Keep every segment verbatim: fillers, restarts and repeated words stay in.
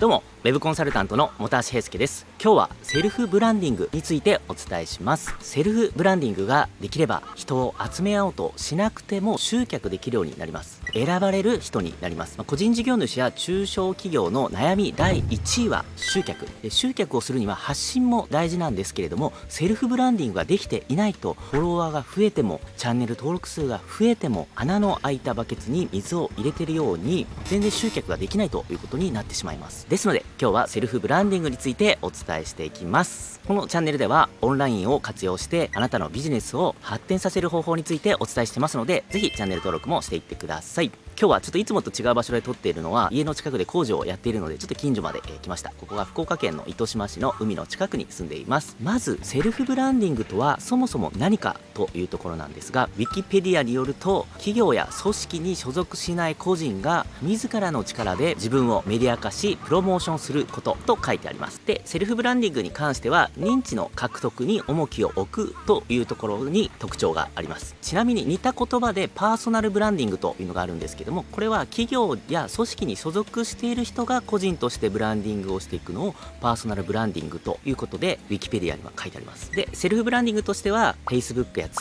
どうも、ウェブコンサルタントの本橋平介です。今日はセルフブランディングについてお伝えします。セルフブランディングができれば人を集めようとしなくても集客できるようになります。選ばれる人になります。個人事業主や中小企業の悩みだいいちいは集客。集客をするには発信も大事なんですけれども、セルフブランディングができていないとフォロワーが増えてもチャンネル登録数が増えても穴の開いたバケツに水を入れているように全然集客ができないということになってしまいます。ですので今日はセルフブランディングについてお伝えしていきます。このチャンネルではオンラインを活用してあなたのビジネスを発展させる方法についてお伝えしてますので、ぜひチャンネル登録もしていってください。今日はちょっといつもと違う場所で撮っているのは家の近くで工事をやっているのでちょっと近所まで、えー、来ました。ここが福岡県の糸島市の海の近くに住んでいます。まずセルフブランディングとはそもそも何かというところなんですが、ウィキペディアによると企業や組織に所属しない個人が自らの力で自分をメディア化しプロモーションすることと書いてあります。で、セルフブランディングに関しては認知の獲得に重きを置くというところに特徴があります。ちなみに似た言葉でパーソナルブランディングというのがあるんですけども、これは企業や組織に所属している人が個人としてブランディングをしていくのをパーソナルブランディングということでウィキペディアには書いてあります。で、セルフブランディングとしては Facebook や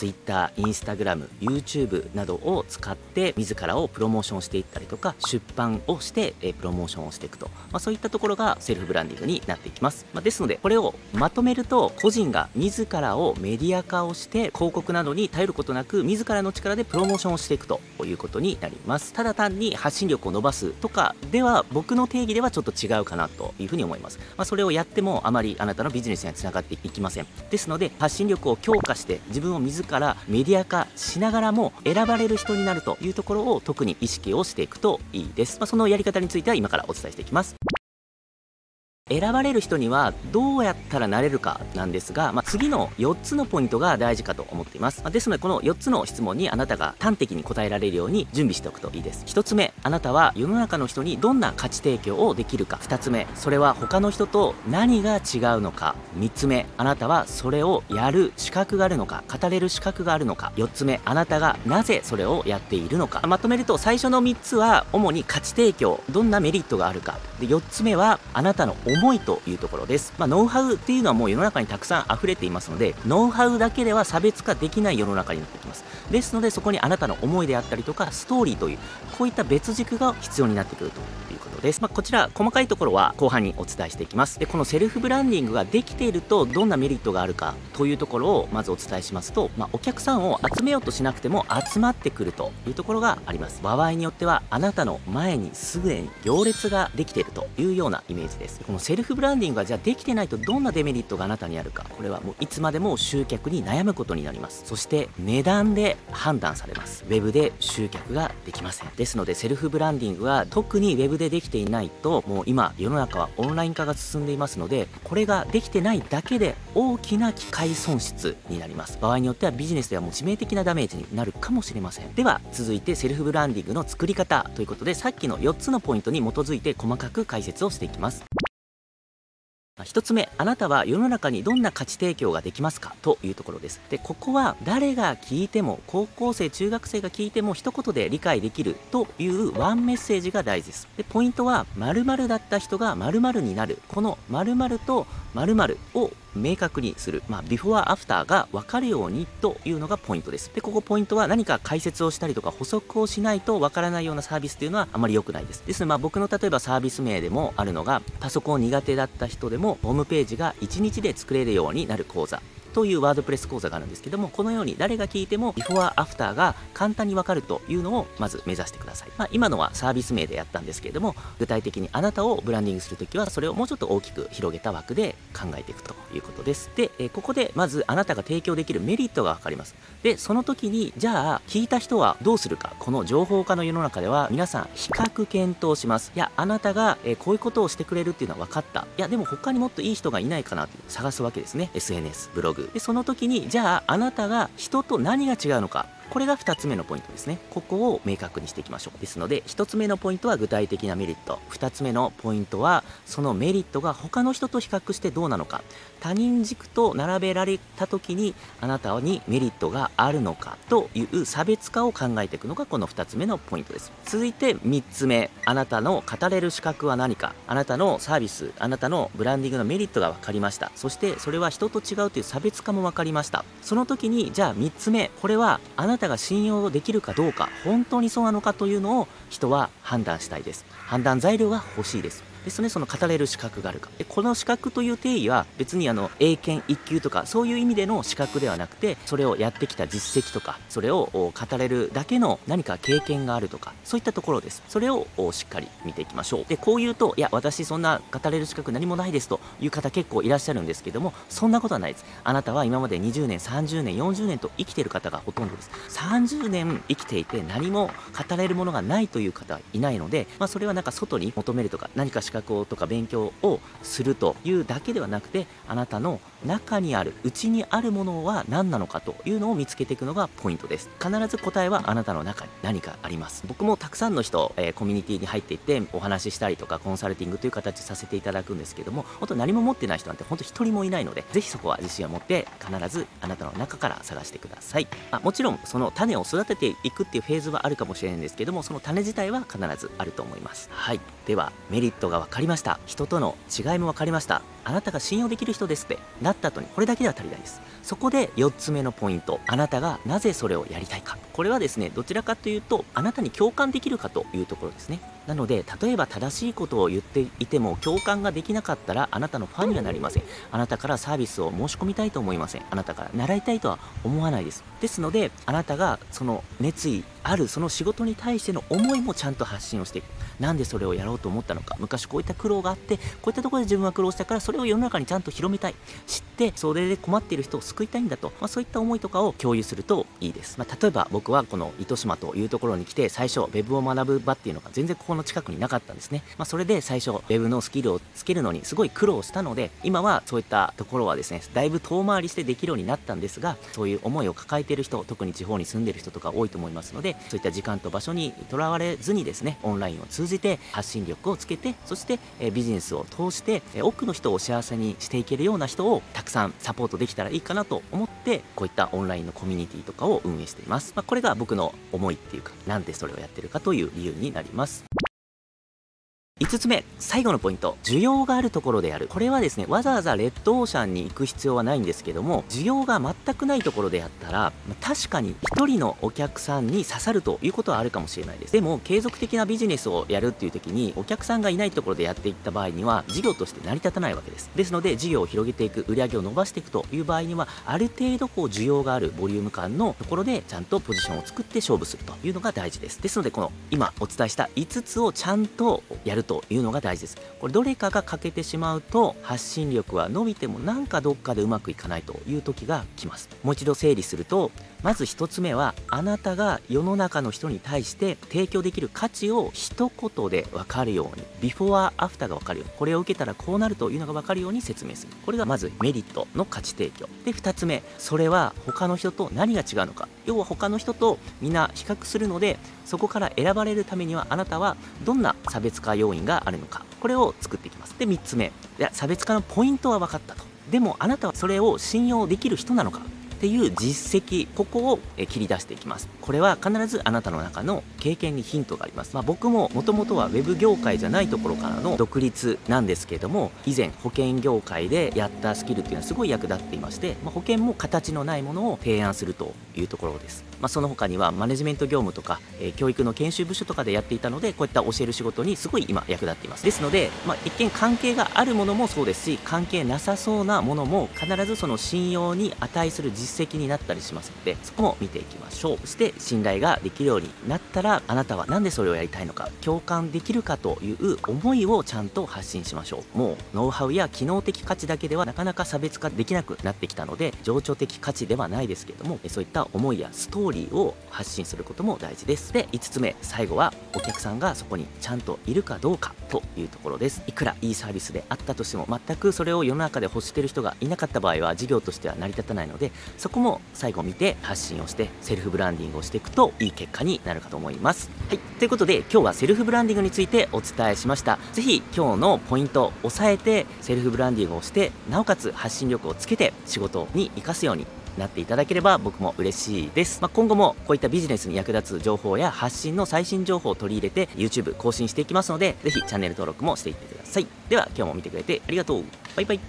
Twitter、Instagram、YouTube などを使って自らをプロモーションしていったりとか出版をしてえプロモーションをしていくと、まあ、そういったところがセルフブランディングになっていきます。まあ、ですのでこれをまとめると個人が自らをメディア化をして広告などに頼ることなく自らの力でプロモーションをしていくということになります。ただ単に発信力を伸ばすとかでは僕の定義ではちょっと違うかなというふうに思います。まあ、それをやってもあまりあなたのビジネスにはつながっていきません。ですので発信力を強化して自分を自らメディア化しながらも選ばれる人になるというところを特に意識をしていくといいです。まあ、そのやり方については今からお伝えしていきます。選ばれる人にはどうやったらなれるかなんですが、まあ、次のよっつのポイントが大事かと思っています。まあ、ですのでこのよっつの質問にあなたが端的に答えられるように準備しておくといいです。ひとつめ、あなたは世の中の人にどんな価値提供をできるか。ふたつめ、それは他の人と何が違うのか。みっつめ、あなたはそれをやる資格があるのか、語れる資格があるのか。よっつめ、あなたがなぜそれをやっているのか。まとめると最初のみっつは主に価値提供、どんなメリットがあるか。で、よっつめはあなたの思いというところです。まあ、ノウハウっていうのはもう世の中にたくさん溢れていますので、ノウハウだけでは差別化できない世の中になってきます。ですのでそこにあなたの思いであったりとかストーリーというこういった別軸が必要になってくるということです。まあ、こちら細かいところは後半にお伝えしていきます。で、このセルフブランディングができているとどんなメリットがあるかというところをまずお伝えしますと、まあ、お客さんを集めようとしなくても集まってくるというところがあります。場合によってはあなたの前にすぐに行列ができているというようなイメージです。このセルフブランディングがじゃあできてないとどんなデメリットがあなたにあるか、これはもういつまでも集客に悩むことになります。そして値段で判断されます。ウェブで集客ができません。ですのでセルフブランディングは特にウェブでできていないと、もう今世の中はオンライン化が進んでいますので、これができてないだけで大きな機会損失になります。場合によってはビジネスではもう致命的なダメージになるかもしれません。では続いてセルフブランディングの作り方ということで、さっきのよっつのポイントに基づいて細かく解説をしていきます。ひとつめ、あなたは世の中にどんな価値提供ができますかというところです。で、ここは誰が聞いても、高校生、中学生が聞いても一言で理解できるというワンメッセージが大事です。で、ポイントは〇〇だった人が〇〇になる。この〇〇と〇〇を明確にする、まあ、ビフォーアフターが分かるようにというのがポイントです。で、ここポイントは何か解説をしたりとか補足をしないと分からないようなサービスというのはあまり良くないです。ですので、まあ、僕の例えばサービス名でもあるのが、パソコン苦手だった人でもホームページがいちにちで作れるようになる講座というワードプレス講座があるんですけども、このように誰が聞いてもビフォーアフターが簡単に分かるというのをまず目指してください。まあ、今のはサービス名でやったんですけれども、具体的にあなたをブランディングするときはそれをもうちょっと大きく広げた枠で考えていくということです。で、えここでまずあなたが提供できるメリットが分かります。で、その時にじゃあ聞いた人はどうするか。この情報化の世の中では皆さん比較検討します。いや、あなたがえこういうことをしてくれるっていうのは分かった。いや、でも他にもっといい人がいないかなって探すわけですね。エスエヌエス、ブログで、その時にじゃああなたが人と何が違うのか、 これがふたつめのポイントですね。ここを明確にしていきましょう。ですのでひとつめのポイントは具体的なメリット、ふたつめのポイントはそのメリットが他の人と比較してどうなのか、他人軸と並べられた時にあなたにメリットがあるのかという差別化を考えていくのがこのふたつめのポイントです。続いてみっつめ、あなたの語れる資格は何か、あなたのサービス、あなたのブランディングのメリットが分かりました。そしてそれは人と違うという差別化も分かりました。その時にじゃあみっつめ、これはあなたが信用できるかどうか、本当にそうなのかというのを人は判断したいです。判断材料が欲しいです。ですね、その語れる資格があるか。でこの資格という定義は別にあの英検いっ級とかそういう意味での資格ではなくて、それをやってきた実績とか、それを語れるだけの何か経験があるとか、そういったところです。それをしっかり見ていきましょう。でこう言うと、いや私そんな語れる資格何もないですという方結構いらっしゃるんですけども、そんなことはないです。あなたは今までにじゅうねん、さんじゅうねん、よんじゅうねんと生きている方がほとんどです。さんじゅうねん生きていて何も語れるものがないという方はいないので、まあ、それはなんか外に求めるとか、何か資格をとか勉強をするというだけではなくて、あなたの中にある、内にあるものは何なのかというのを見つけていくのがポイントです。必ず答えはあなたの中に何かあります。僕もたくさんの人、えー、コミュニティに入っていってお話ししたりとかコンサルティングという形させていただくんですけども、本当何も持ってない人なんて本当一人もいないので、ぜひそこは自信を持って必ずあなたの中から探してください。まあ、もちろんその種を育てていくっていうフェーズはあるかもしれないんですけども、その種自体は必ずあると思います。はい、ではメリットが分かりました。人との違いも分かりました。あなたが信用できる人ですってなった後にこれだけでは足りないです。そこでよっつめのポイント、あなたがなぜそれをやりたいか。これはですね、どちらかというとあなたに共感できるかというところですね。なので例えば正しいことを言っていても共感ができなかったらあなたのファンにはなりません。あなたからサービスを申し込みたいと思いません。あなたから習いたいとは思わないです。ですのであなたがその熱意あるその仕事に対しての思いもちゃんと発信をしていく。なんでそれをやろうと思ったのか、昔こういった苦労があってこういったところで自分は苦労したからそれを世の中にちゃんと広めたい、知ってそれで困っている人を救いたいんだと、まあ、そういった思いとかを共有するといいです。まあ、例えば僕はこの糸島というところに来て最初 Web を学ぶ場っていうのが全然ここの近くになかったんですね。まあ、それで最初 Web のスキルをつけるのにすごい苦労したので、今はそういったところはですねだいぶ遠回りしてできるようになったんですが、そういう思いを抱えている人、特に地方に住んでいる人とか多いと思いますので、そういった時間と場所にとらわれずにですねオンラインを通じて発信力をつけて、そしてえビジネスを通してえ多くの人を幸せにしていけるような人をたくさんサポートできたらいいかなと思って、こういったオンラインのコミュニティとかを運営しています。まあ、これが僕の思いっていうか、なんでそれをやってるかという理由になります。いつつめ、最後のポイント、需要があるところでやる。これはですねわざわざレッドオーシャンに行く必要はないんですけども、需要が全くないところでやったら確かにひとりのお客さんに刺さるということはあるかもしれないです。でも継続的なビジネスをやるっていう時にお客さんがいないところでやっていった場合には事業として成り立たないわけです。ですので事業を広げていく、売り上げを伸ばしていくという場合にはある程度こう需要があるボリューム感のところでちゃんとポジションを作って勝負するというのが大事です。ですのでこの今お伝えしたいつつをちゃんとやるというのが大事です。これどれかが欠けてしまうと発信力は伸びてもなんかどっかでうまくいかないという時が来ます。もう一度整理すると、まずひとつめはあなたが世の中の人に対して提供できる価値を一言で分かるように、ビフォーアフターが分かるように、これを受けたらこうなるというのが分かるように説明する。これがまずメリットの価値提供で、ふたつめ、それは他の人と何が違うのか。要は他の人とみんな比較するので、そこから選ばれるためにはあなたはどんな差別化要因があるのか、これを作っていきます。でみっつめ、いや差別化のポイントは分かったと。でもあなたはそれを信用できる人なのかっていう実績、ここを切り出していきます。これは必ずあなたの中の経験にヒントがあります。まあ、僕ももともとはウェブ業界じゃないところからの独立なんですけれども、以前保険業界でやったスキルっていうのはすごい役立っていまして、まあ、保険も形のないものを提案するというところです。まあ、その他にはマネジメント業務とか、えー、教育の研修部署とかでやっていたので、こういった教える仕事にすごい今役立っています。ですので、まあ、一見関係があるものもそうですし、関係なさそうなものも必ずその信用に値する実績になったりしますので、そこも見ていきましょう。そして信頼ができるようになったら、あなたは何でそれをやりたいのか、共感できるかという思いをちゃんと発信しましょう。もうノウハウや機能的価値だけではなかなか差別化できなくなってきたので、情緒的価値ではないですけども、そういった思いやストーリーーリーを発信することも大事です。でいつつめ、最後はお客さんがそこにちゃんといるかどうかというところです。いくらいいサービスであったとしても、全くそれを世の中で欲している人がいなかった場合は事業としては成り立たないので、そこも最後見て発信をしてセルフブランディングをしていくといい結果になるかと思います。はい、ということで今日はセルフブランディングについてお伝えしました。ぜひ今日のポイントを押さえてセルフブランディングをして、なおかつ発信力をつけて仕事に生かすようになっていただければ僕も嬉しいです。まあ、今後もこういったビジネスに役立つ情報や発信の最新情報を取り入れて YouTube 更新していきますので、ぜひチャンネル登録もしていってください。では今日も見てくれてありがとう。バイバイ。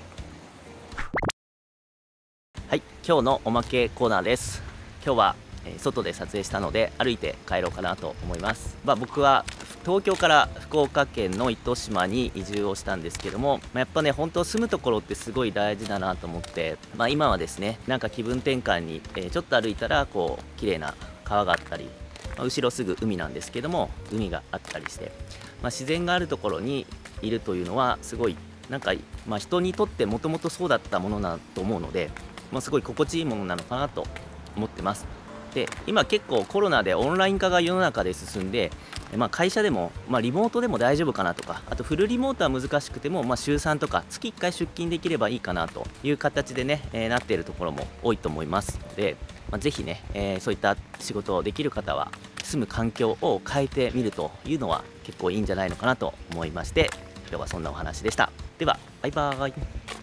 はい、今日のおまけコーナーです。今日はえー外で撮影したので歩いて帰ろうかなと思います。まあ、僕は東京から福岡県の糸島に移住をしたんですけども、まあ、やっぱね本当住むところってすごい大事だなと思って、まあ、今はですねなんか気分転換に、えーちょっと歩いたらこう綺麗な川があったり、まあ、後ろすぐ海なんですけども海があったりして、まあ、自然があるところにいるというのはすごいなんか、まあ、人にとってもともとそうだったものだと思うので、まあ、すごい心地いいものなのかなと思ってます。で今結構コロナでオンライン化が世の中で進んで、まあ、会社でも、まあ、リモートでも大丈夫かなとか、あとフルリモートは難しくても、まあ、週さんとか月いっかい出勤できればいいかなという形でね、えーなっているところも多いと思いますので、まあ、ぜひね、えーそういった仕事をできる方は住む環境を変えてみるというのは結構いいんじゃないのかなと思いまして、今日はそんなお話でした。ではバイバーイ。